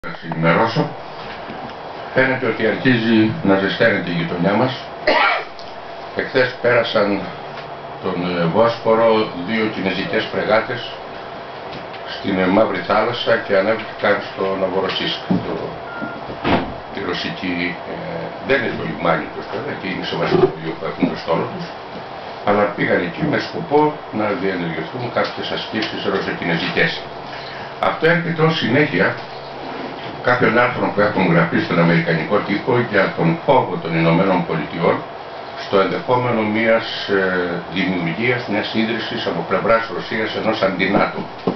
Να σας ενημερώσω. Φαίνεται ότι αρχίζει να ζεσταίνεται η γειτονιά μας. Εχθές πέρασαν τον Βόσπορο δύο κινεζικές φρεγάτες στην Μαύρη Θάλασσα και ανέβηκαν στο Νοβοροσίσκ. Η ρωσική δεν είναι το λιμάνι τους βέβαια και είναι σεβαστό που έχουν το στόλο τους, αλλά πήγαν εκεί με σκοπό να διενεργηθούν κάποιες ασκήσεις ρωσοκινεζικές. Αυτό έρχεται ως συνέχεια κάποιων άρθρων που έχουν γραφεί στον Αμερικανικό τύπο για τον φόβο των Ηνωμένων Πολιτειών στο ενδεχόμενο μιας δημιουργίας, μιας ίδρυσης από πλευράς Ρωσίας ενός αντινάτο.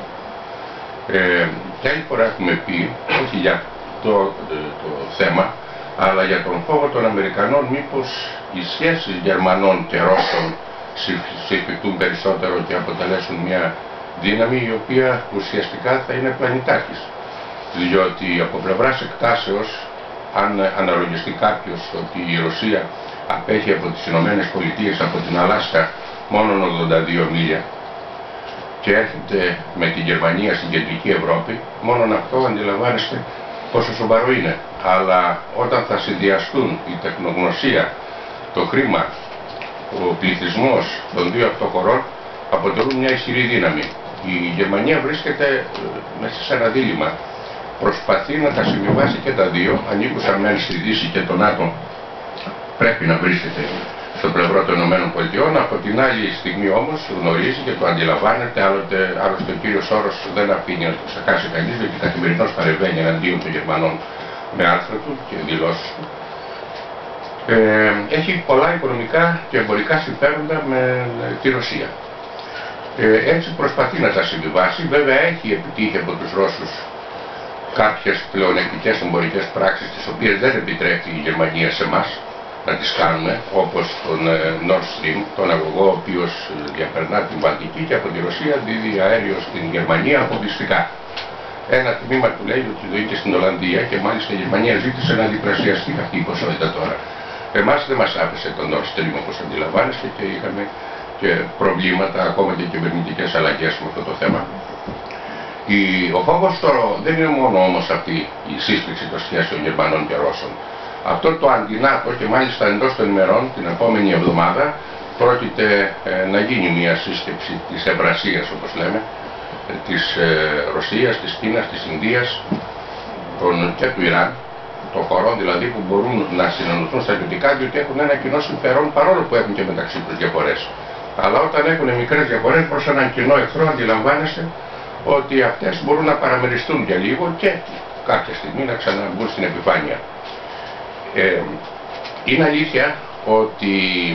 Και άλλη φορά έχουμε πει, όχι για το θέμα, αλλά για τον φόβο των Αμερικανών μήπως οι σχέσεις Γερμανών και Ρώσων συμφικτούν περισσότερο και αποτελέσουν μια δύναμη η οποία ουσιαστικά θα είναι πλανητάρχης. Διότι από πλευράς εκτάσεως, αν αναλογιστεί κάποιος ότι η Ρωσία απέχει από τις Ηνωμένες Πολιτείες, από την Αλάσκα, μόνο 82 μίλια και έρχεται με τη Γερμανία στην κεντρική Ευρώπη, μόνον αυτό αντιλαμβάνεστε πόσο σοβαρό είναι. Αλλά όταν θα συνδυαστούν η τεχνογνωσία, το χρήμα, ο πληθυσμός των δύο αυτών χωρών, αποτελούν μια ισχυρή δύναμη. Η Γερμανία βρίσκεται μέσα σε ένα δίλημμα. Προσπαθεί να τα συμβιβάσει και τα δύο, ανήκουσαν μεν στη Δύση και τον ΝΑΤΟ πρέπει να βρίσκεται στο πλευρό των ΗΠΑ, από την άλλη στιγμή όμως γνωρίζει και το αντιλαμβάνεται, άλλωστε ο κύριος Σόρος δεν αφήνει να το ξεχάσει κανείς, διότι καθημερινώς παρεμβαίνει εναντίον των Γερμανών με άρθρα του και δηλώσεις του. Έχει πολλά οικονομικά και εμπορικά συμφέροντα με τη Ρωσία. Έτσι προσπαθεί να τα συμβιβάσει, βέβαια έχει επιτύχει από τους Ρώσους κάποιες πλεονεκτικές εμπορικές πράξεις, τις οποίες δεν επιτρέπει η Γερμανία σε εμάς να τις κάνουμε, όπως τον Nord Stream, τον αγωγό ο οποίος διαπερνά την Βαλτική και από τη Ρωσία δίδει αέριο στην Γερμανία αποκλειστικά. Ένα τμήμα του λέει ότι το είχε στην Ολλανδία και μάλιστα η Γερμανία ζήτησε να διπλασιαστεί αυτή η ποσότητα τώρα. Εμάς δεν μας άφησε τον Nord Stream όπως αντιλαμβάνεστε και είχαμε και προβλήματα, ακόμα και κυβερνητικές αλλαγές με αυτό το θέμα. Ο φόβος τώρα δεν είναι μόνο όμως αυτή η σύσπηξη των σχέσεων Γερμανών και Ρώσων. Αυτό το αντινάτο και μάλιστα εντός των ημερών, την επόμενη εβδομάδα, πρόκειται να γίνει μια σύσκεψη της Ευρασίας όπως λέμε, της Ρωσίας, της Κίνας, της Ινδίας και του Ιράν, των χωρών δηλαδή που μπορούν να συνενωθούν στρατιωτικά διότι έχουν ένα κοινό συμφέρον παρόλο που έχουν και μεταξύ τους διαφορές. Αλλά όταν έχουν μικρές διαφορές προς έναν κοινό εχθρό αντιλαμβάνεστε ότι αυτές μπορούν να παραμεριστούν για λίγο και κάποια στιγμή να ξαναμπούν στην επιφάνεια. Είναι αλήθεια ότι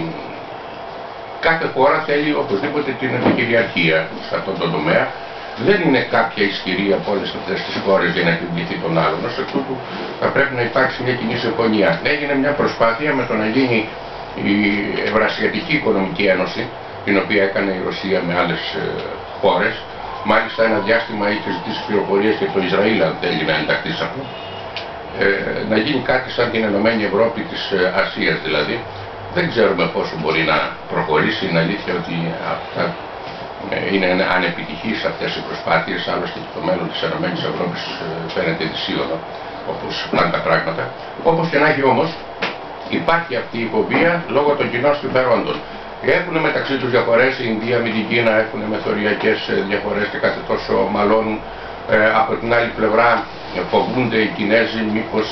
κάθε χώρα θέλει οπωσδήποτε την επικυριαρχία σε αυτόν τον τομέα. Δεν είναι κάποια ισχυρή από όλες αυτές τις χώρες για να επιβληθεί τον άλλον. Ως εκ τούτου θα πρέπει να υπάρξει μια κοινή συμφωνία. Έγινε μια προσπάθεια με το να γίνει η Ευρασιατική Οικονομική Ένωση, την οποία έκανε η Ρωσία με άλλες χώρες. Μάλιστα ένα διάστημα είχε ζητήσει πληροφορίες και το Ισραήλ αν θέλει να ενταχθεί σε αυτό. Να γίνει κάτι σαν την Ενωμένη Ευρώπη της Ασίας δηλαδή. Δεν ξέρουμε πόσο μπορεί να προχωρήσει. Είναι αλήθεια ότι αυτά είναι ανεπιτυχείς αυτές οι προσπάθειες. Άλλωστε και το μέλλον της Ενωμένης Ευρώπης φαίνεται δυσίωνο όπως πάνε τα πράγματα. Όπως και να έχει όμως υπάρχει αυτή η φοβία λόγω των κοινών συμφερόντων. Έχουν μεταξύ τους διαφορές, η Ινδία με την Κίνα έχουν μεθοριακές διαφορές και κάτι τόσο μαλώνουν. Από την άλλη πλευρά φοβούνται οι Κινέζοι μήπως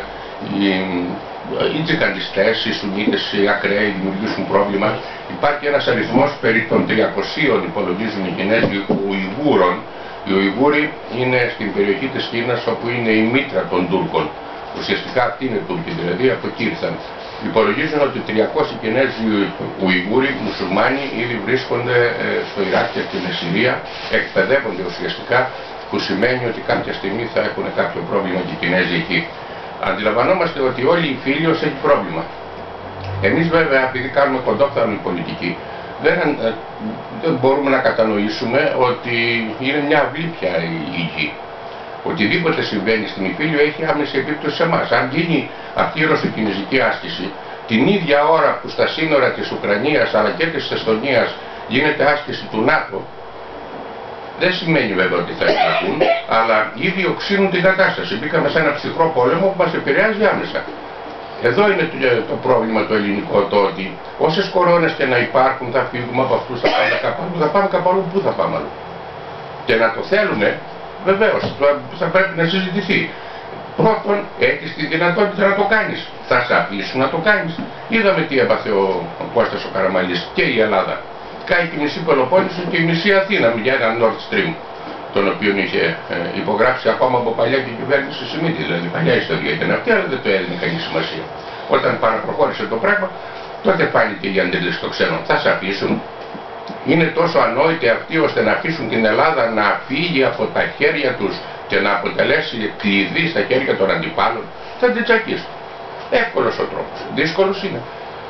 οι τζικαντιστές, οι Σουνίτες, οι ακραίοι δημιουργήσουν πρόβλημα. Υπάρχει ένας αριθμός περί των 300 υπολογίζουν οι Κινέζοι Ουιγούρων. Οι Ουιγούροι είναι στην περιοχή της Κίνας όπου είναι η μήτρα των Τούρκων. Ουσιαστικά αυτοί είναι Τούρκοι, δηλαδή από εκεί ήρθαν. Υπολογίζουν ότι 300 Κινέζοι Ουιγούροι, μουσουλμάνοι, ήδη βρίσκονται στο Ιράκ και στην Συρία, εκπαιδεύονται ουσιαστικά, που σημαίνει ότι κάποια στιγμή θα έχουν κάποιο πρόβλημα και οι Κινέζοι εκεί. Αντιλαμβανόμαστε ότι όλοι οι φίλοι έχει πρόβλημα. Εμείς βέβαια, επειδή κάνουμε κοντόφθαλμη πολιτική, δεν μπορούμε να κατανοήσουμε ότι είναι μια αυλή πια η γη. Οτιδήποτε συμβαίνει στην Ιφίλιο έχει άμεση επίπτωση σε εμάς. Αν γίνει αυτή η ρωσοκινεζική άσκηση, την ίδια ώρα που στα σύνορα της Ουκρανίας αλλά και της Εστονίας γίνεται άσκηση του ΝΑΤΟ, Δεν σημαίνει βέβαια ότι θα εμπλακούν, αλλά ήδη οξύνουν την κατάσταση. Μπήκαμε σε ένα ψυχρό πόλεμο που μας επηρεάζει άμεσα. Εδώ είναι το πρόβλημα το ελληνικό, το ότι όσες κορώνες και να υπάρχουν θα φύγουμε από αυτούς, θα πάμε κάπου αλλού, θα πάμε κάπου αλλού, πού θα πάμε αλλού. Και να το θέλουμε, βεβαίως, θα πρέπει να συζητηθεί. Πρώτον, έχεις τη δυνατότητα να το κάνεις. Θα σε αφήσουν να το κάνεις. Είδαμε τι έπαθε ο Κώστας ο Καραμανλής και η Ελλάδα. Κάει τη μισή Πελοπόννησο και η μισή Αθήνα για ένα Nord Stream, τον οποίο είχε υπογράψει ακόμα από παλιά και η κυβέρνηση Σιμίτη. Δηλαδή, παλιά ιστορία ήταν αυτή, αλλά δεν το έδινε κανεί σημασία. Όταν παραπροχώρησε το πράγμα, τότε φάνηκε η αντίληψη των ξένων. Θα σε αφήσουν. Είναι τόσο ανόητοι αυτοί ώστε να αφήσουν την Ελλάδα να φύγει από τα χέρια τους και να αποτελέσει κλειδί στα χέρια των αντιπάλων. Θα την τσακίσουν. Εύκολος ο τρόπος. Δύσκολος είναι.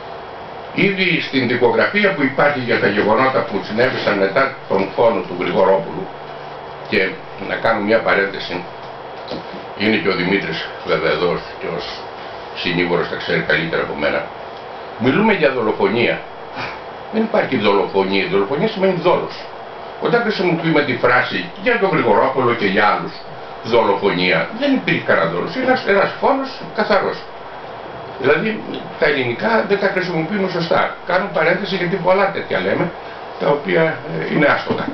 Ήδη στην δικογραφία που υπάρχει για τα γεγονότα που συνέβησαν μετά τον φόνο του Γρηγορόπουλου, και να κάνω μια παρένθεση, είναι και ο Δημήτρης βέβαια εδώ και ως συνήγορος τα ξέρει καλύτερα από μένα. Μιλούμε για δολοφονία. Δεν υπάρχει δολοφονία. Δολοφονία σημαίνει δόλος. Όταν χρησιμοποιούμε τη φράση για τον Γρηγορόπουλο και για άλλους δολοφονία, δεν υπήρχε κανένα δόλος. Είναι ένας φόνος καθαρός. Δηλαδή τα ελληνικά δεν τα χρησιμοποιούμε σωστά. Κάνω παρένθεση γιατί πολλά τέτοια λέμε, τα οποία είναι άστοχα.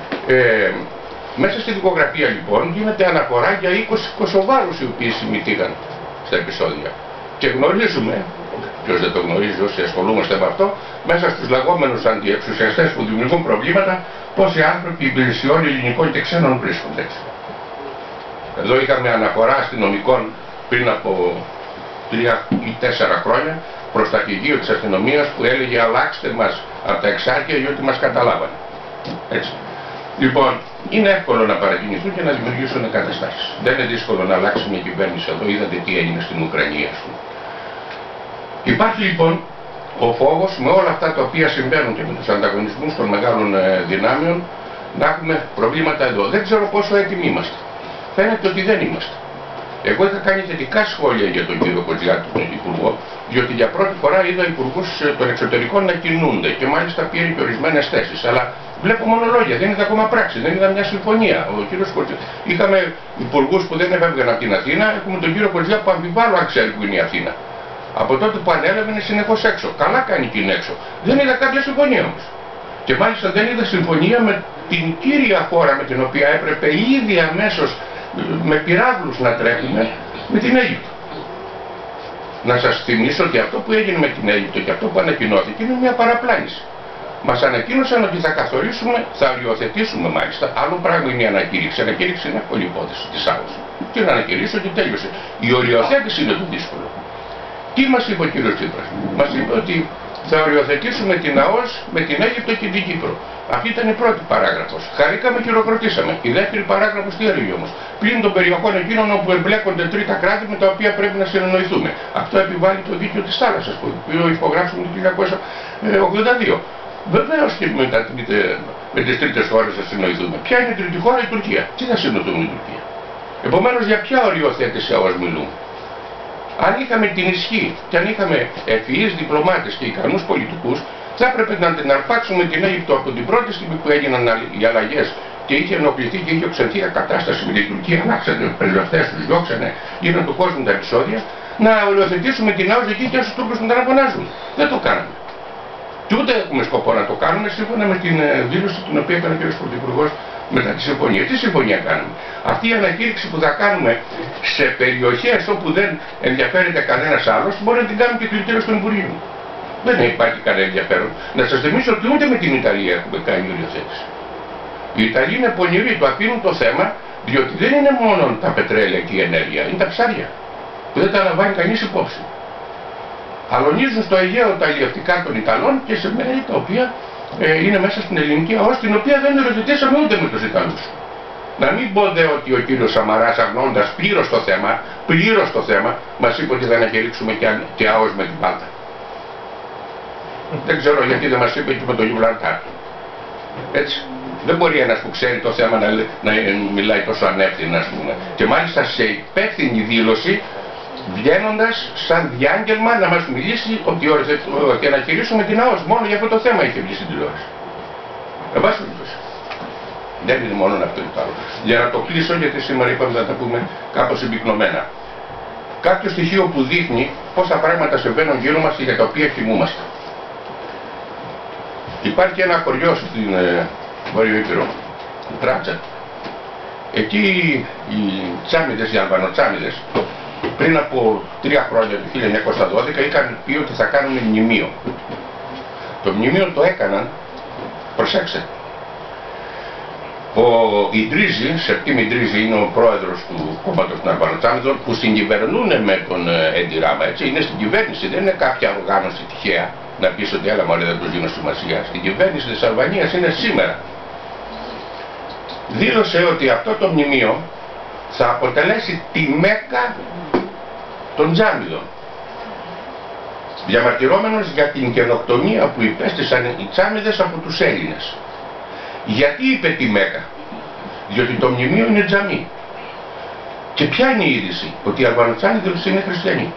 Μέσα στη δικογραφία λοιπόν γίνεται αναφορά για 20 Κωσοβάρους οι οποίοι συμμετείχαν στα επεισόδια. Και γνωρίζουμε, ποιος δεν το γνωρίζει όσοι ασχολούμαστε με αυτό, μέσα στους λεγόμενους αντιεξουσιαστές που δημιουργούν προβλήματα, πόσοι άνθρωποι υπηρεσιών ελληνικών και ξένων βρίσκονται. Εδώ είχαμε αναφορά αστυνομικών πριν από 3 ή 4 χρόνια προς το αρχηγείο της αστυνομίας που έλεγε αλλάξτε μας από τα εξάρχεια γιατί μας καταλάβανε. Έτσι. Λοιπόν, είναι εύκολο να παρακινηθούν και να δημιουργήσουν καταστάσεις. Δεν είναι δύσκολο να αλλάξει μια κυβέρνηση εδώ. Είδατε τι έγινε στην Ουκρανία, ας πούμε. Υπάρχει λοιπόν ο φόβος με όλα αυτά τα οποία συμβαίνουν και με τους ανταγωνισμούς των μεγάλων δυνάμεων να έχουμε προβλήματα εδώ. Δεν ξέρω πόσο έτοιμοι είμαστε. Φαίνεται ότι δεν είμαστε. Εγώ είχα κάνει θετικά σχόλια για τον κύριο Κοτζιάτη, τον Υπουργό, διότι για πρώτη φορά είδα υπουργούς των εξωτερικών να κινούνται και μάλιστα πήρε και ορισμένες θέσεις. Αλλά βλέπω μόνο λόγια, δεν είδα ακόμα πράξη, δεν είδα μια συμφωνία. Ο κύριος Κοτζιάτη. Είχαμε υπουργούς που δεν έφευγαν από την Αθήνα, έχουμε τον κύριο Κοτζιάτη που αμφιβάλλω αν ξέρει που είναι η Αθήνα. Από τότε που ανέλαβε είναι συνεχώς έξω. Καλά κάνει και είναι έξω. Δεν είδα κάποια συμφωνία όμως. Και μάλιστα δεν είδα συμφωνία με την κύρια χώρα με την οποία έπρεπε ήδη αμέσως με πυράβλους να τρέχουμε, με την Αίγυπτο. Να σας θυμίσω ότι αυτό που έγινε με την Αίγυπτο και αυτό που ανακοινώθηκε είναι μια παραπλάνηση. Μας ανακοίνωσαν ότι θα καθορίσουμε, θα οριοθετήσουμε μάλιστα. Άλλο πράγμα είναι η ανακήρυξη. Η ανακήρυξη είναι εύκολη υπόθεση της άλλης. Και να ανακηρύσω ότι τέλειωσε. Η οριοθέτηση είναι το δύσκολο. Τι μας είπε ο κύριος Τσίπρας? Μας είπε ότι θα οριοθετήσουμε την ΑΟΣ με την Αίγυπτο και την Κύπρο. Αυτή ήταν η πρώτη παράγραφος. Χαρήκαμε και χειροκροτήσαμε. Η δεύτερη παράγραφος τι έλεγε όμως? Πλην των περιοχών εκείνων όπου εμπλέκονται τρίτα κράτη με τα οποία πρέπει να συνεννοηθούμε. Αυτό επιβάλλει το δίκαιο της θάλασσας που υπογράψαμε το 1982. Βεβαίως και με τις τρίτες χώρες θα συνεννοηθούμε. Ποια είναι η τρίτη χώρα? Η Τουρκία. Τι θα συνεννοηθούμε με την Τουρκία? Επομένως για ποια οριοθέτηση ΑΟΣ μιλούμε? Αν είχαμε την ισχύ και αν είχαμε ευφυείς διπλωμάτες και ικανούς πολιτικούς, θα έπρεπε να την αρπάξουμε την Αίγυπτο από την πρώτη στιγμή που έγιναν οι αλλαγές και είχε ενοχληθεί και είχε οξενθεί η κατάσταση με την Τουρκία. Αλλάξανε τους πρεσβευτές, τους διώξανε, γίνανε του κόσμου τα επεισόδια, να οριοθετήσουμε την ΑΟΣ εκεί και όσους Τούρκους να φωνάζουν. Δεν το κάναμε. Και ούτε έχουμε σκοπό να το κάνουμε σύμφωνα με την δήλωση την οποία έκανε ο κ. Πρωθυπουργός μετά τη συμφωνία. Τι συμφωνία κάνουμε? Αυτή η ανακήρυξη που θα κάνουμε σε περιοχές όπου δεν ενδιαφέρεται κανένας άλλος μπορεί να την κάνουμε και κλητήριο στον Υπουργείο. Δεν υπάρχει κανένα ενδιαφέρον. Να σας θυμίσω ότι ούτε με την Ιταλία έχουμε κάνει οριοθέτηση. Οι Ιταλοί είναι πονηροί, το αφήνουν το θέμα, διότι δεν είναι μόνο τα πετρέλαια και η ενέργεια, είναι τα ψάρια που δεν τα λαμβάνει κανείς υπόψη. Αλωνίζουν στο Αιγαίο τα αλλιευτικά των Ιταλών και σε μέρη τα οποία είναι μέσα στην ελληνική ΑΟΣ, την οποία δεν οριοθετήσαμε ούτε με τους Ιταλούς. Να μην πω δε ότι ο κύριος Σαμαράς, αγνώντας πλήρως το θέμα, μας είπε ότι θα ανακηρύξουμε και ΑΟΣ με την Πάλτα. Δεν ξέρω γιατί δεν μας είπε και με το Γιβραλτάρ. Έτσι. Δεν μπορεί ένας που ξέρει το θέμα να μιλάει τόσο ανεύθυνα, ας πούμε. Και μάλιστα σε υπεύθυνη δήλωση, βγαίνοντας σαν διάγγελμα να μας μιλήσει ότι ανακηρύσουμε την ΑΟΣ. Μόνο για αυτό το θέμα είχε βγει στην τηλεόραση. Εν πάση περιπτώσει. Δεν είναι μόνο αυτό το άλλο. Για να το κλείσω, γιατί σήμερα είπαμε να τα πούμε κάπως συμπυκνωμένα. Κάποιο στοιχείο που δείχνει πόσα πράγματα συμβαίνουν γύρω μας και για τα οποία θυμούμαστε. Υπάρχει ένα χωριό στην Βόρειο Ήπειρο, η Τράτσα. Εκεί οι τσάμιδες, οι αλβανοτσάμιδες, πριν από 3 χρόνια, το 1912, είχαν πει ότι θα κάνουν μνημείο. Το μνημείο το έκαναν, προσέξτε. Ο Ιντρίζη, Σεπτήμ Ιντρίζη, είναι ο πρόεδρος του κόμματος των Αλβανοτσάμιδων, που συγκυβερνούν με τον Έντι Ράμα, έτσι, είναι στην κυβέρνηση, δεν είναι κάποια οργάνωση τυχαία να πεις ότι έλα μωρέ δεν τους δίνω σημασία. Στην κυβέρνηση της Αλβανίας είναι σήμερα. Δήλωσε ότι αυτό το μνημείο θα αποτελέσει τη Μέκκα των Τζάμιδων, διαμαρτυρόμενος για την καινοκτονία που υπέστησαν οι Τσάμιδες από τους Έλληνες. Γιατί είπε τη Μέκκα? Διότι το μνημείο είναι τζαμί. Και ποια είναι η είδηση? Ότι οι Αλβανοτσάμιδες είναι χριστιανοί.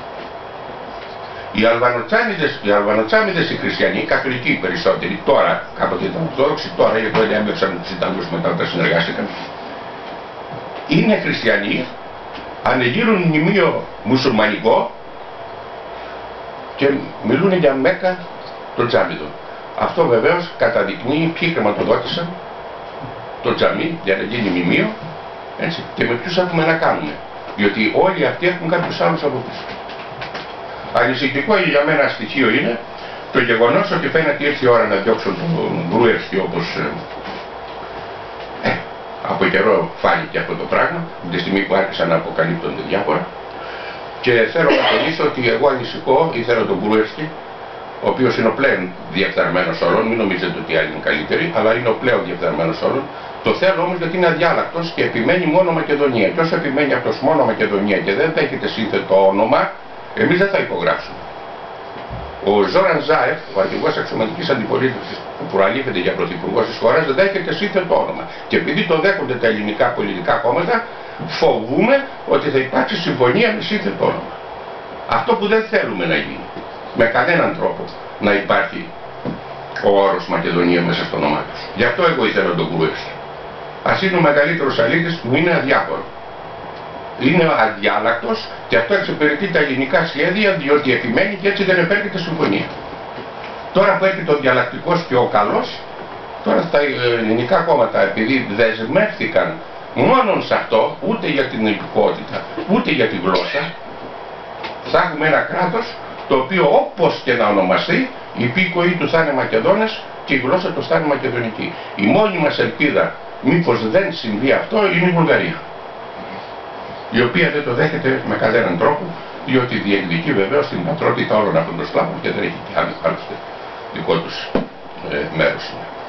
Οι Αλβανοτσάμιδες οι χριστιανοί, οι καθολικοί οι περισσότεροι, τώρα, κάποτε ήταν Ορθόδοξοι, τώρα γιατί δεν έμπαιξαν τους Ιταλούς μετά όταν συνεργάστηκαν, είναι χριστιανοί, ανεγείρουν μνημείο μουσουλμανικό και μιλούν για Μέκκα των Τζάμιδων. Αυτό βεβαίως καταδεικνύει ποιοι χρηματοδότησαν το τζαμί για να γίνει μνημείο, έτσι, και με ποιους έχουμε να κάνουμε. Διότι όλοι αυτοί έχουν κάποιους άλλους από πίσω. Ανησυχητικό για μένα στοιχείο είναι το γεγονός ότι φαίνεται ήρθε η ώρα να διώξουν τον Γκρούερσκι, όπως από καιρό φάνηκε αυτό το πράγμα, τη στιγμή που άρχισαν να αποκαλύπτονται διάφορα. Και θέλω να τονίσω ότι εγώ ανησυχώ, ήθελα τον Γκρούερσκι, ο οποίος είναι ο πλέον διεφθαρμένος όλων, μην νομίζετε ότι άλλοι είναι καλύτεροι, αλλά είναι ο πλέον διεφθαρμένος όλων. Το θέλω όμως γιατί είναι αδιάλακτος και επιμένει μόνο Μακεδονία. Και όσο επιμένει αυτός μόνο Μακεδονία και δεν δέχεται σύνθετο όνομα, εμείς δεν θα υπογράψουμε. Ο Ζόραν Ζάεφ, ο αρχηγός αξιωματικής αντιπολίτευσης που προαλήφεται για πρωθυπουργός της χώρας, δεν δέχεται σύνθετο όνομα. Και επειδή το δέχονται τα ελληνικά πολιτικά κόμματα, φοβούμε ότι θα υπάρξει συμφωνία με σύνθετο όνομα. Αυτό που δεν θέλουμε να γίνει. Με κανέναν τρόπο να υπάρχει ο όρος Μακεδονία μέσα στο όνομά τους. Γι' αυτό εγώ ήθελα τον Γκρούερσκι. Ας είναι ο μεγαλύτερος αλήτης, μου είναι αδιάφορο. Είναι αδιάλακτος και αυτό εξυπηρετεί τα ελληνικά σχέδια, διότι επιμένει και έτσι δεν επέρχεται συμφωνία. Τώρα που έρχεται ο διαλλακτικός και ο καλός, τώρα τα ελληνικά κόμματα, επειδή δεσμεύτηκαν μόνον σε αυτό, ούτε για την υπηκότητα, ούτε για τη γλώσσα, θα έχουμε ένα κράτος το οποίο όπως και να ονομαστεί, η υπήκοοι του θα είναι Μακεδόνες και η γλώσσα του θα είναι μακεδονική. Η μόνη μας ελπίδα, μήπως δεν συμβεί αυτό, είναι η Βουλγαρία, η οποία δεν το δέχεται με κανέναν τρόπο, διότι διεκδικεί βεβαίως την πατρότητα όλων αυτών των Σλάβων και δεν έχει και άλλωστε δικό τους μέρος.